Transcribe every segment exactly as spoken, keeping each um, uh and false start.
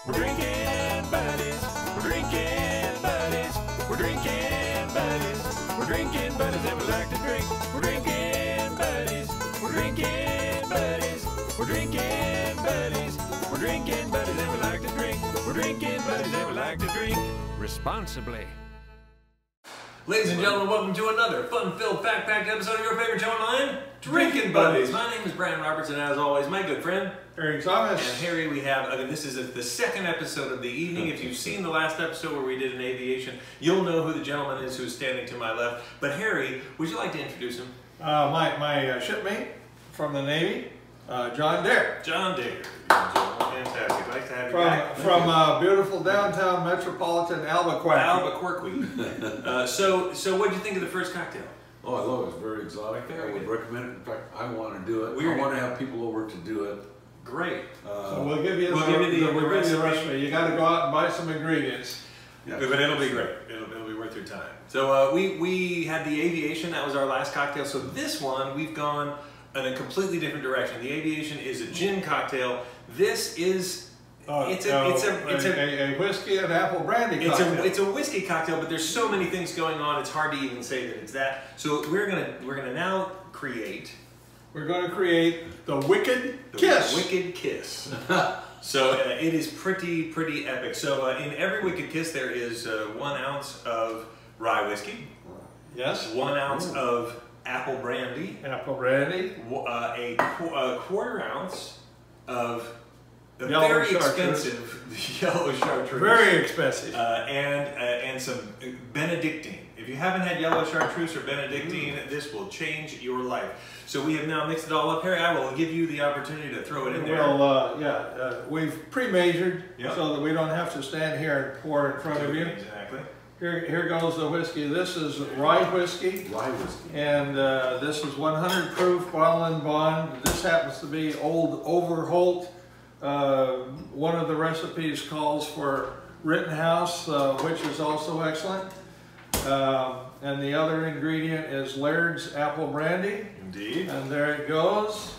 We're drinking buddies. We're drinking buddies. We're drinking buddies. We're drinking buddies and we like to drink. We're drinking buddies. We're drinking buddies. We're drinking buddies. We're drinking buddies and we like to drink. We're drinking buddies and we like to drink responsibly. Ladies and gentlemen, welcome to another fun-filled, fact-packed episode of your favorite show online, Drinking Buddies. My name is Brian Roberts, and as always, my good friend, Harry Thomas. And Harry, we have, again, this is the second episode of the evening. If you've seen the last episode where we did an aviation, you'll know who the gentleman is who's standing to my left. But Harry, would you like to introduce him? Uh, my my uh, shipmate from the Navy, uh, John Dare. John Dare. Fantastic. Nice to have you from, back. From uh, beautiful downtown metropolitan Albuquerque. Albuquerque. uh, so, so what did you think of the first cocktail? Oh, I love it. It's very exotic. Very I would good. recommend it. In fact, I want to do it. We're I want to have people over to do it. Great. Uh, So we'll give you We'll the, give you the- the, we'll the give you the recipe. recipe. You got to go out and buy some ingredients. yeah. But it'll be great. It'll, it'll be worth your time. So uh, we, we had the aviation. That was our last cocktail. So this one, we've gone in a completely different direction. The aviation is a gin cocktail. This is... Uh, It's a, uh, it's a, it's a, a, a whiskey and apple brandy it's cocktail. a, it's a whiskey cocktail, but there's so many things going on. It's hard to even say that it's that. So we're gonna, we're gonna now create We're going to create the Wicked the Kiss. Wicked Kiss. So uh, it is pretty, pretty epic. So uh, in every Wicked Kiss, there is uh, one ounce of rye whiskey, Yes. one ounce of apple brandy, Apple brandy. uh, a, qu a quarter ounce of the Yellow very chartreuse. expensive yellow chartreuse. Very expensive. Uh, and uh, and some Benedictine. If you haven't had yellow chartreuse or Benedictine, Mm. this will change your life. So we have now mixed it all up. Harry, I will give you the opportunity to throw it in there. Well, uh, yeah, uh, we've pre-measured Yep. so that we don't have to stand here and pour in front of you. Exactly. Here, here goes the whiskey. This is rye whiskey, Rye whiskey. and uh, this is one hundred proof bottle and bond. This happens to be Old Overholt. Uh, one of the recipes calls for Rittenhouse, uh, which is also excellent. Uh, and the other ingredient is Laird's apple brandy. Indeed. And there it goes.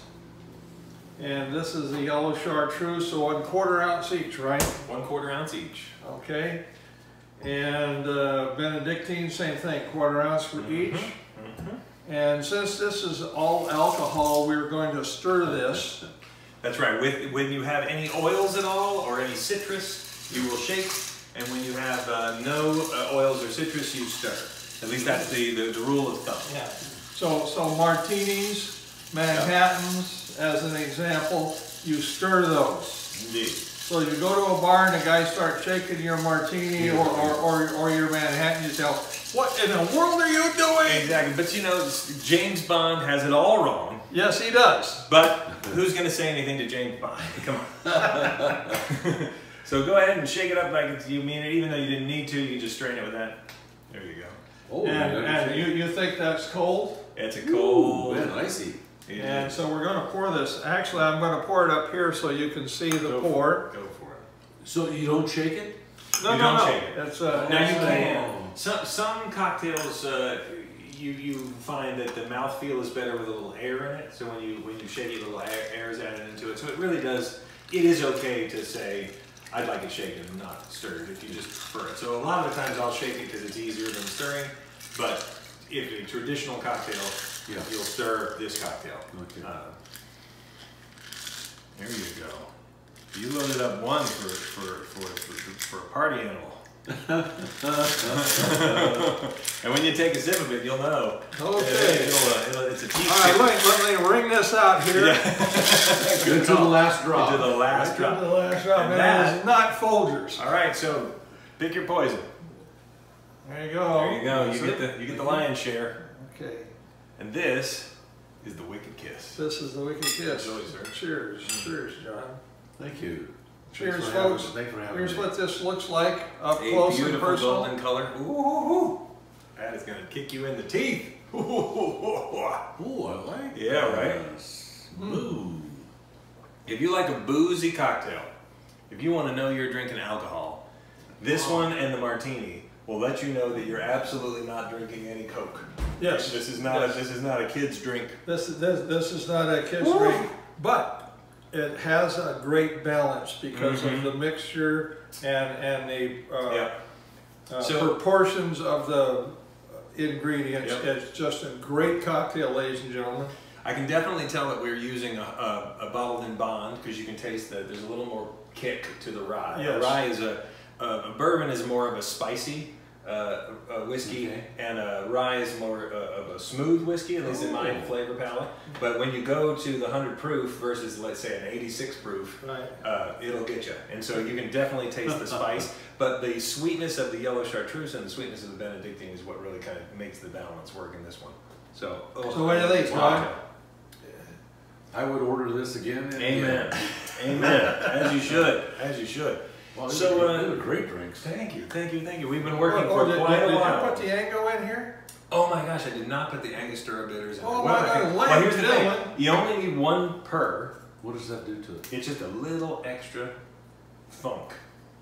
And this is the yellow chartreuse, so one quarter ounce each, right? One quarter ounce each. Okay. And uh, Benedictine, same thing, quarter ounce for each. Mm-hmm. And since this is all alcohol, we're going to stir this. That's right. With when you have any oils at all or any citrus, you will shake. And when you have uh, no uh, oils or citrus, you stir. At least that's the, the, the rule of thumb. Yeah. So, so martinis, Manhattans, as an example, you stir those. Indeed. So you go to a bar and the guy starts shaking your martini or, or, or, or your Manhattan, you tell, what in the world are you doing? Exactly. But you know, James Bond has it all wrong. Yes, he does. But who's going to say anything to James Bond? Come on. So go ahead and shake it up like it's, you mean it, even though you didn't need to. You can just strain it with that. There you go. Oh, And, yeah, and you, you think that's cold? It's a cold. man, icy. It And is. so we're going to pour this. Actually, I'm going to pour it up here so you can see the Go pour. For it. Go for it. So you don't shake it? No, You no, don't no. shake it. It's, uh, Now you it's, uh, can. Some some cocktails, uh, you you find that the mouthfeel is better with a little air in it. So when you when you shake it, a little air, air is added into it. So it really does. It is okay to say, I'd like it shaken and not stirred if you just prefer it. So a lot of the times I'll shake it because it's easier than stirring. But if a traditional cocktail, Yeah. you'll stir this cocktail. Okay. Uh, there you go. You loaded up one for for for for, for a party animal. And when you take a sip of it, you'll know. Okay. It'll, uh, it'll, it's a teeth. All right, let, let me wring this out here. Good to the last drop. To the last Right drop. to the last drop. And And that- it is not Folgers. All right, so pick your poison. There you go. There you go. You That's get it. the you get the lion's share. Okay. And this is the Wicked Kiss. This is the Wicked Kiss. Enjoy, sir. Cheers. Cheers, John. Thank you. Cheers, Thanks for having folks. us. Thanks for having Here's me. what this looks like up A close and beautiful personal. golden color. Ooh, that is gonna kick you in the teeth. Ooh, I like Yeah, that. right? Smooth. If you like a boozy cocktail, if you want to know you're drinking alcohol, this one and the martini will let you know that you're absolutely not drinking any Coke. Yes. This is not Yes. a, this is not a kid's drink. This is this this is not a kid's Woo. drink, but it has a great balance because Mhm. of the mixture and, and the uh, Yeah. uh, So- proportions of the ingredients. Yep. It's just a great cocktail, ladies and gentlemen. I can definitely tell that we're using a, a, a bottled in bond because you can taste that there's a little more kick to the rye. Yes. A rye is a, a, a bourbon is more of a spicy uh, a whiskey, Okay. and a rye is more uh, of a smooth whiskey, at least in my Oh. flavor palette. But when you go to the one hundred proof versus, let's say, an eighty-six proof, Right. uh, it'll get you. And so you can definitely taste the spice, but the sweetness of the yellow chartreuse and the sweetness of the Benedictine is what really kind of makes the balance work in this one. So, oh, So what do you think, Todd? I would order this again. And Amen. again. Amen. As you should. As you should. Well, these So, are, uh, these are great drinks. Thank you. Thank you. Thank you. We've been working Oh, for did, quite did, a did while. you put the Ango in here? Oh my gosh, I did not put the Angostura bitters in. Oh there. my Well, God, okay. ladies Well, here's the and thing. gentlemen. You only need one per. What does that do to it? It's just a little extra funk.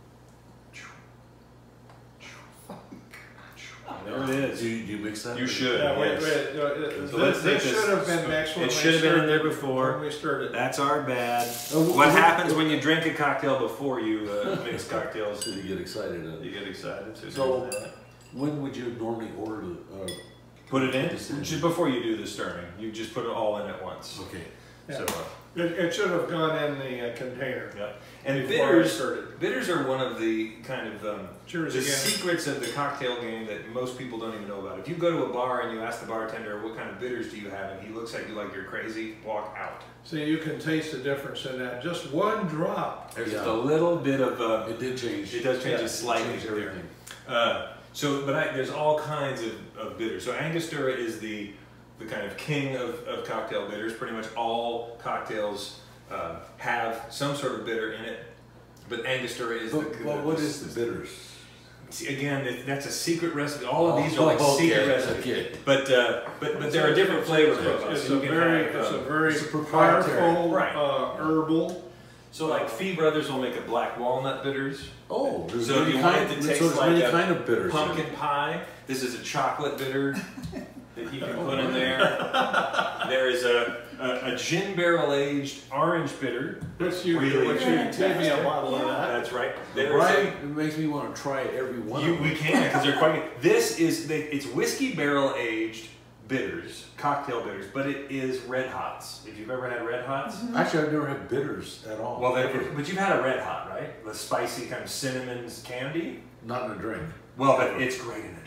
There it is. Do you, do you mix that? You in? should. Yeah, wait, yes. wait. uh, So this let's take this this. should have been next when It we should have been in stirred there it, before. When we stirred it. That's our bad. Oh, What wh- wh- happens wh- when you drink a cocktail before you uh, mix cocktails? So you get excited. Uh, You get excited. So, So- there's that. when would you normally order the? Uh, Put it in Just in. just before you do the stirring. You just put it all in at once. okay. So, Yeah. uh, It, it should have gone in the uh, container. yeah. And Before I bitters, stirred it. bitters are one of the kind of um, Cheers the again. secrets of the cocktail game that most people don't even know about. If you go to a bar and you ask the bartender what kind of bitters do you have, and he looks at you like you're crazy, walk out. See, you can taste the difference in that. Just one drop. There's Yeah. just a little bit of uh, It did change. it does change Yeah, it slightly Changed there. everything. Uh, so, but I, there's all kinds of, of bitters. So Angostura is the the kind of king of, of cocktail bitters. Pretty much all cocktails uh, have some sort of bitter in it. But Angostura is But, the. but what is the bitters? See, again, it- that's a secret recipe. All of these are like Oh, okay, secret recipes. okay. But uh, but but there are different flavor It's, profiles. it's So a you can very, have, it's um, a very it's a proprietary. powerful Right. uh, herbal. So like Fee Brothers will make a black walnut bitters. Oh, there's So if many you want it kind, to taste so there's like many a kind of bitters. in it. Pumpkin pie. This is a chocolate bitter that you can put in there. There is a, a, a gin barrel aged orange bitter. Which you, Really which you gave me a bottle of that. That's right. But There's Brian, a, it makes me want to try every one you, of them. we can because they're quite good. This is the, it's whiskey barrel aged bitters, cocktail bitters, but it is red hots. If you've ever had red hots, Actually, I've never had bitters at all. well, Ever. then, but you've had a red hot, right? The spicy kind of cinnamon candy. Not in a drink. Well, but it's great in a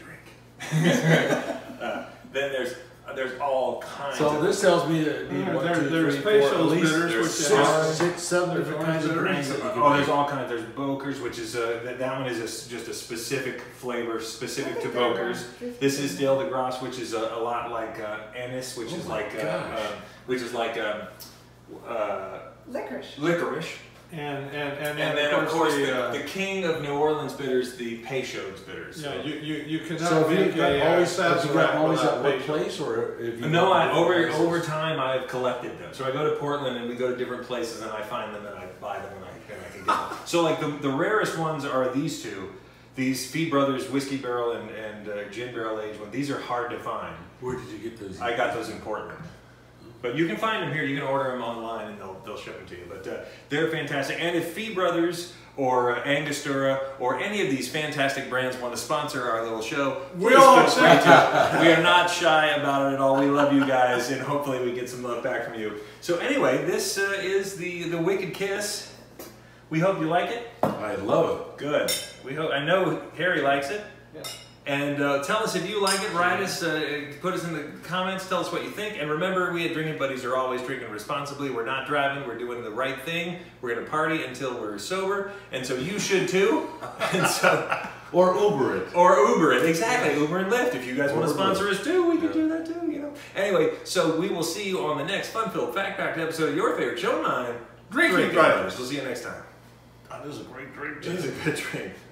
drink. uh, then there's uh, there's all kinds. So of this tells me that you need Yeah, one, there- two, there's three, four, at Pesos least bitters, there's which six- are six, six, seven There's different orange kinds of bitters. drinks that you can Oh, make. there's all kinds. There's Bokers, which is uh, that, that one is a s just a specific flavor, specific to Bokers. This is Dale de Grasse, which is a, a lot like uh, anise, which Oh is my like uh, gosh. uh, which is like um, uh, Licorice. licorice. And, and, and, And then of course the, the, uh, the king of New Orleans bitters, the Peychaud's bitters. yeah, you, you, you cannot So have you make got a uh, always, have you got Sazerac always at without one Peychaud. place, or if you No, got I, different over places? over time I've collected them. So I go to Portland and we go to different places and I find them and I buy them and I, and I can get them. So like the, the rarest ones are these two, these Fee Brothers whiskey barrel and, and uh, gin barrel aged one. These are hard to find. Where did you get those? I got those in Portland. But you can find them here. You can order them online and they'll, they'll ship them to you. But uh, they're fantastic. And if Fee Brothers or uh, Angostura or any of these fantastic brands want to sponsor our little show, We please all feel free accept to. We are not shy about it at all. We love you guys, and hopefully we get some love back from you. So anyway, this uh, is the, the Wicked Kiss. We hope you like it. I love Good. We hope. I know Harry likes it. Yeah. And uh, tell us if you like it. Write us. Uh, put us in the comments. Tell us what you think. And remember, we at Drinking Buddies are always drinking responsibly. We're not driving. We're doing the right thing. We're going to party until we're sober. And so you should too. And so, it. Or Uber it. or Uber it. Exactly. Uber and Lyft. If you guys want to Or sponsor Lyft. us too, we can Yeah. do that too. You know. Anyway, so we will see you on the next fun-filled, fact-packed episode of your favorite show, mine, Drinking Drinking Buddies. Buddies. We'll see you next time. That is a great drink. It is a good drink.